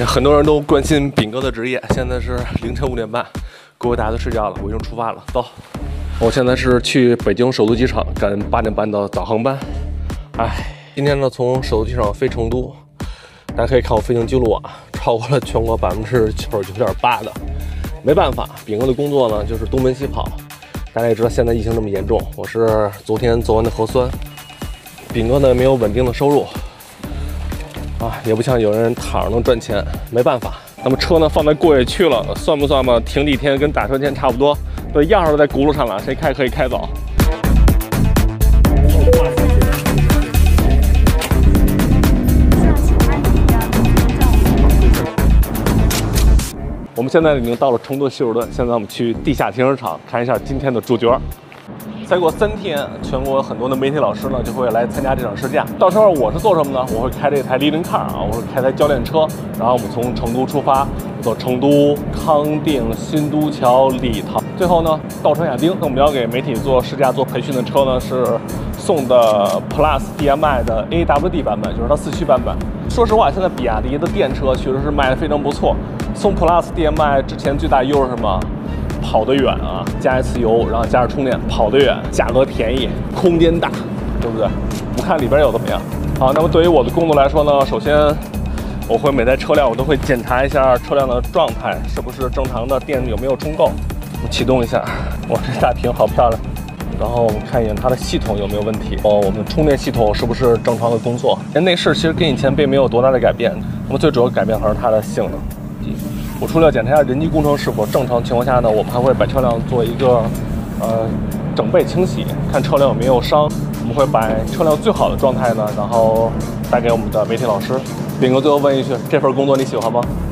很多人都关心炳哥的职业，现在是凌晨5点半，各位大家都睡觉了，我已经出发了，走。我现在是去北京首都机场赶8点半的早航班。今天呢从首都机场飞成都，大家可以看我飞行记录啊，超过了全国99.8%的。没办法，炳哥的工作呢就是东奔西跑。大家也知道现在疫情这么严重，我是昨天做完的核酸。炳哥呢没有稳定的收入。也不像有人躺着能赚钱，没办法。那么车呢放在过野区了，算不算吧？停几天跟打车钱差不多。对，钥匙在轱辘上了，谁开可以开走。我们现在已经到了成都希尔顿，现在我们去地下停车场看一下今天的主角。再过3天，全国很多的媒体老师呢就会来参加这场试驾。到时候我是做什么呢？我会开这台立领car啊，我会开台教练车，然后我们从成都出发，走成都、康定、新都桥、理塘，最后呢到川亚丁。那我们要给媒体做试驾、做培训的车呢是宋的 Plus DMI 的 AWD 版本，就是它4驱版本。说实话，现在比亚迪的电车确实是卖得非常不错。宋 Plus DMI 之前最大优势是什么？跑得远啊，加一次油，然后加上充电，跑得远，价格便宜，空间大，对不对？我们看里边有怎么样？好，那么对于我的工作来说呢，首先我会每台车辆我都会检查一下车辆的状态是不是正常的，电有没有充够。我们启动一下，哇，这大屏好漂亮。然后我们看一眼它的系统有没有问题，我们的充电系统是不是正常的工作？内饰其实跟以前并没有多大的改变，那么最主要改变还是它的性能。我除了检查一下人机工程是否正常情况下呢，我们还会把车辆做一个整备清洗，看车辆有没有伤。我们会把车辆最好的状态呢，然后带给我们的媒体老师。炳哥最后问一句，这份工作你喜欢吗？